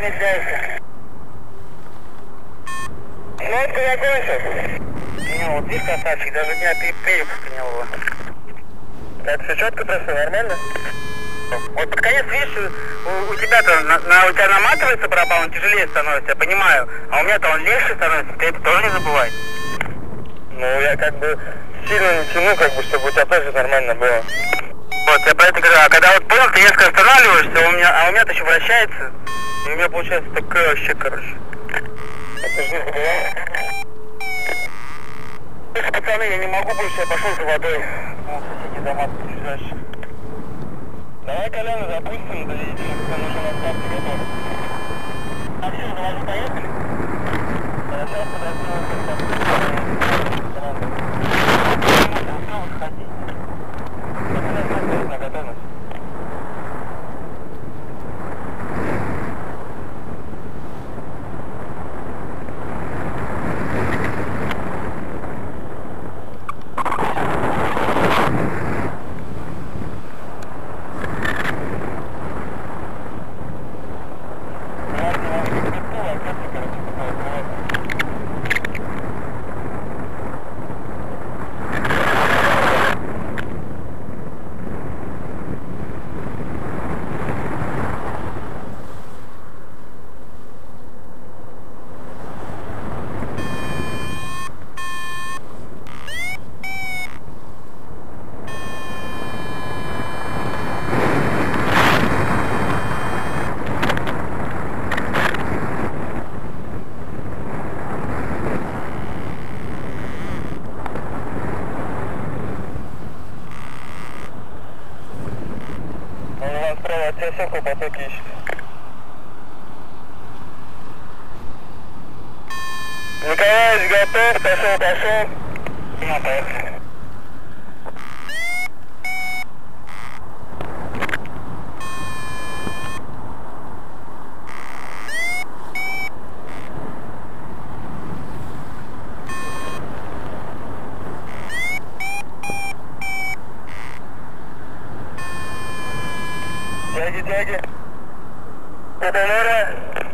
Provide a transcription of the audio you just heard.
замедляйся. Лодку закончил. Не, вот видишь, красавчик, даже не перепуск не было. Так, все четко просто, нормально? Вот под конец, видишь, у тебя-то у тебя наматывается барабан, он тяжелее становится, я понимаю. А у меня-то он легче становится, ты это тоже не забывай. Ну, я как бы сильно не тяну, как бы, чтобы у тебя тоже нормально было. Вот, я про это говорю, а когда вот понял, ты резко останавливаешься, у меня-то еще вращается, и у меня получается такое вообще, короче. Это же не забывай. Пацаны, я не могу больше, я пошел за водой. Вон соседние дома чужащие. Давай Коляна запустим, да и нам нужно на старте готовы. А все, за водой поехали? Да, сейчас подожди, команда. Все, выходи. На готовность. Справа от тебя сокол поток ищет. Николаевич готов, пошел. Ну, поехали. Тяги. Это нора.